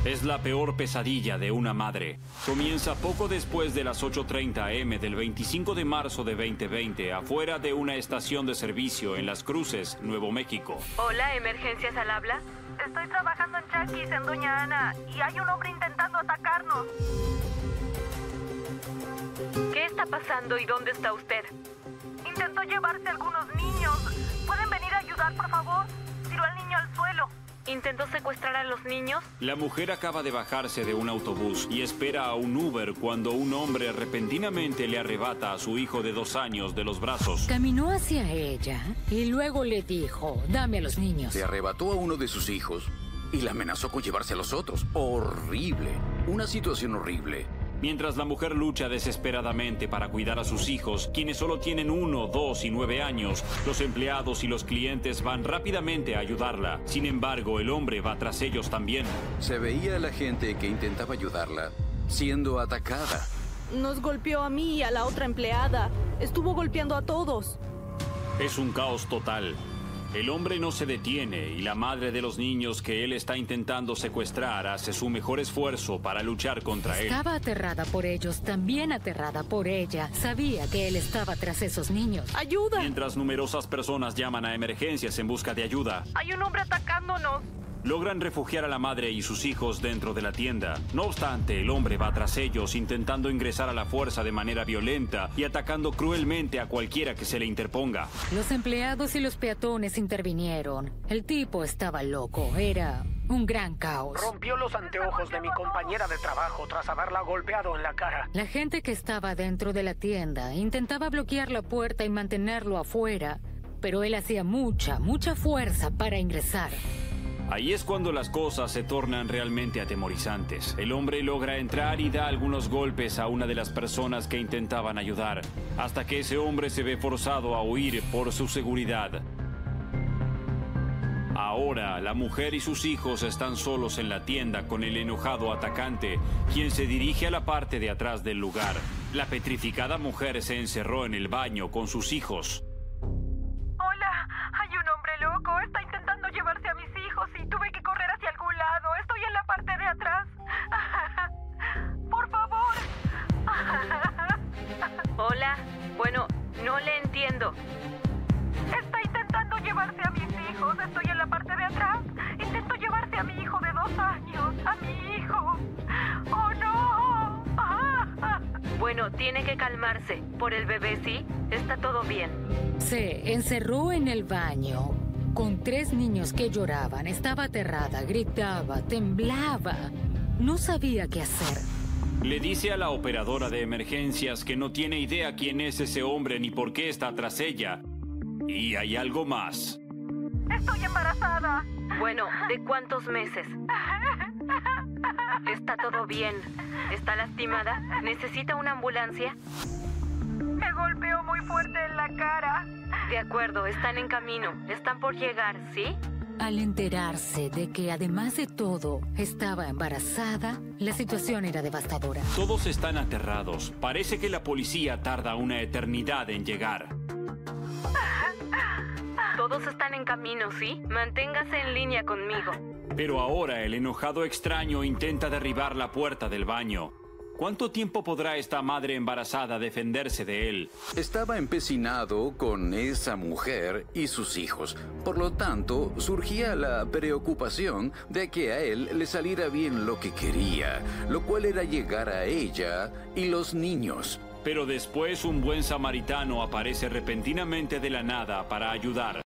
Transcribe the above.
Es la peor pesadilla de una madre. Comienza poco después de las 8:30 am del 25 de marzo de 2020, afuera de una estación de servicio en Las Cruces, Nuevo México. Hola, ¿emergencias al habla? Estoy trabajando en Chaquis, en Doña Ana, y hay un hombre intentando atacarnos. ¿Qué está pasando y dónde está usted? Intentó llevarse a algunos niños. ¿Pueden venir a ayudar, por favor? Tiró al niño al suelo. ¿Intentó secuestrar a los niños? La mujer acaba de bajarse de un autobús y espera a un Uber cuando un hombre repentinamente le arrebata a su hijo de 2 años de los brazos. Caminó hacia ella y luego le dijo, dame a los niños. Le arrebató a uno de sus hijos y la amenazó con llevarse a los otros. Horrible. Una situación horrible. Mientras la mujer lucha desesperadamente para cuidar a sus hijos, quienes solo tienen 1, 2 y 9 años, los empleados y los clientes van rápidamente a ayudarla. Sin embargo, el hombre va tras ellos también. Se veía a la gente que intentaba ayudarla siendo atacada. Nos golpeó a mí y a la otra empleada. Estuvo golpeando a todos. Es un caos total. El hombre no se detiene y la madre de los niños que él está intentando secuestrar hace su mejor esfuerzo para luchar contra él. Estaba aterrada por ellos, también aterrada por ella. Sabía que él estaba tras esos niños. ¡Ayuda! Mientras numerosas personas llaman a emergencias en busca de ayuda, Hay un hombre atacándonos. logran refugiar a la madre y sus hijos dentro de la tienda. No obstante, el hombre va tras ellos intentando ingresar a la fuerza de manera violenta y atacando cruelmente a cualquiera que se le interponga. Los empleados y los peatones intervinieron. El tipo estaba loco, era un gran caos. Rompió los anteojos de mi compañera de trabajo tras haberla golpeado en la cara. La gente que estaba dentro de la tienda intentaba bloquear la puerta y mantenerlo afuera, pero él hacía mucha fuerza para ingresar. Ahí es cuando las cosas se tornan realmente atemorizantes. El hombre logra entrar y da algunos golpes a una de las personas que intentaban ayudar, hasta que ese hombre se ve forzado a huir por su seguridad. Ahora, la mujer y sus hijos están solos en la tienda con el enojado atacante, quien se dirige a la parte de atrás del lugar. La petrificada mujer se encerró en el baño con sus hijos. Hola, hay un hombre loco. Está intentando llevarse a mis hijos y tuve que correr hacia algún lado. Estoy en la parte de atrás. Por favor. Hola. Bueno, no le entiendo. Está intentando llevarse a mis hijos. Estoy en la parte de atrás. Intento llevarse a mi hijo de 2 años. A mi hijo. ¡Oh, no! Bueno, tiene que calmarse. Por el bebé, ¿sí? Está todo bien. Se encerró en el baño con 3 niños que lloraban. Estaba aterrada, gritaba, temblaba. No sabía qué hacer. Le dice a la operadora de emergencias que no tiene idea quién es ese hombre ni por qué está tras ella. Y hay algo más. Estoy embarazada. Bueno, ¿de cuántos meses? ¿Está todo bien? ¿Está lastimada? ¿Necesita una ambulancia? Me golpeó muy fuerte en la cara. De acuerdo, están en camino. Están por llegar, ¿sí? Al enterarse de que además de todo estaba embarazada, la situación era devastadora. Todos están aterrados. Parece que la policía tarda una eternidad en llegar. Todos están en camino, ¿sí? Manténgase en línea conmigo. Pero ahora el enojado extraño intenta derribar la puerta del baño. ¿Cuánto tiempo podrá esta madre embarazada defenderse de él? Estaba empecinado con esa mujer y sus hijos. Por lo tanto, surgía la preocupación de que a él le saliera bien lo que quería, lo cual era llegar a ella y los niños. Pero después un buen samaritano aparece repentinamente de la nada para ayudar.